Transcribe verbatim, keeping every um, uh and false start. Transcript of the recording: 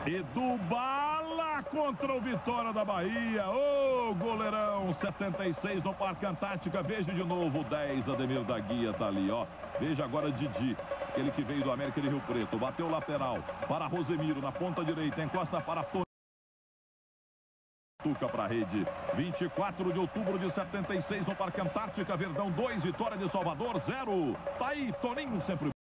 Edu Bala contra o Vitória da Bahia. Ô, oh, goleirão, setenta e seis no Parque Antártica. Veja de novo o dez, Ademir da Guia tá ali, ó. Veja agora Didi, aquele que veio do América de Rio Preto. Bateu lateral para Rosemiro na ponta direita, encosta para Toninho. Tuca para a rede. vinte e quatro de outubro de setenta e seis no Parque Antártica. Verdão dois, Vitória de Salvador zero. Tá aí, Toninho sempre